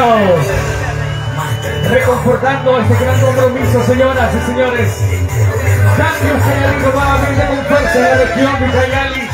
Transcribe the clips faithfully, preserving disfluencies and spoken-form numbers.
Estamos reconfortando este gran compromiso, señoras y señores. Cambios Cayali nuevamente con fuerza de la región de Cayali.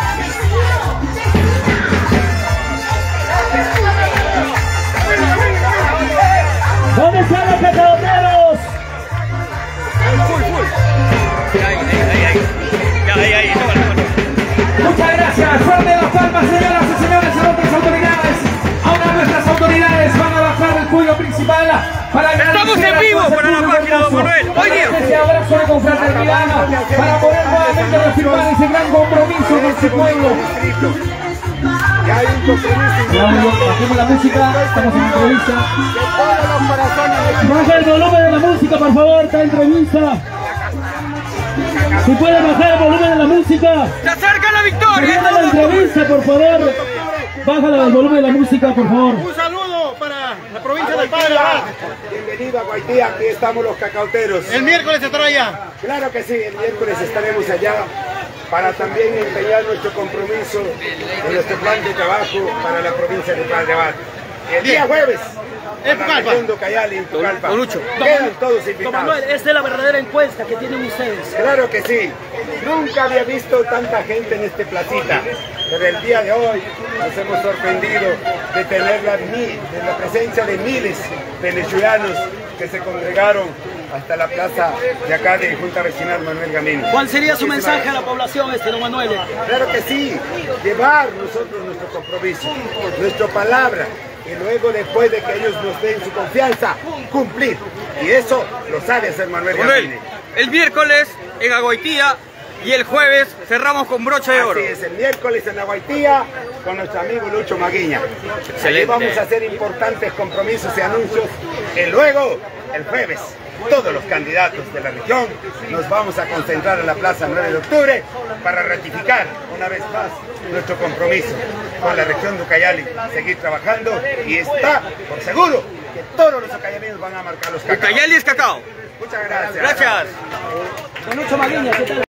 ¿Dónde están los cacaoteros? Full, full. Ahí, ahí, ahí. Ya, ahí, ahí. Muchas gracias. Fuerte las palmas, señoras y señores, a otras autoridades. Ahora nuestras autoridades van a bajar el cuello principal para estamos en vivo para la página, don Manuel. Hoy día. Este abrazo de confraternidad para poder nuevamente reafirmar ese gran compromiso con su pueblo. Ya hay un compromiso. Bajemos la música, estamos en entrevista. Baja el volumen de la música, por favor, está entrevista. Si puede bajar el volumen de la música. Se acerca la victoria. Termina la entrevista, por favor. Bájale el volumen de la música, por favor. Un saludo para la provincia del Padre Abad. Bienvenido a Guaitía, aquí estamos los cacauteros. El miércoles estará allá. Claro que sí, el miércoles estaremos allá para también empeñar nuestro compromiso en nuestro plan de trabajo para la provincia de Padre Abad. El día jueves, en Pucallpa, Cayali, en Pucallpa. Don Lucho. Quedan todos Don invitados. Manuel, esta es la verdadera encuesta que tienen ustedes. Claro que sí. Nunca había visto tanta gente en este placita. Pero el día de hoy nos hemos sorprendido de tener la, de la presencia de miles de venezolanos que se congregaron hasta la plaza de acá de Junta Vecinal Manuel Gamini. ¿Cuál sería su mensaje a la población, este don Manuel? Claro que sí, llevar nosotros nuestro compromiso, nuestra palabra, y luego después de que ellos nos den su confianza, cumplir. Y eso lo sabe hacer Manuel Gamini. El miércoles en Aguaitía y el jueves cerramos con broche de oro. Así es, el miércoles en Aguaitía con nuestro amigo Lucho Maguiña. Allí vamos a hacer importantes compromisos y anuncios. Y luego, el jueves, todos los candidatos de la región nos vamos a concentrar en la plaza nueve de octubre para ratificar una vez más nuestro compromiso con la región de Ucayali, seguir trabajando, y está por seguro que todos los ucayalinos van a marcar los cacao. Ucayali es cacao. Muchas gracias. Gracias. Don Lucho Maguiña, ¿qué tal?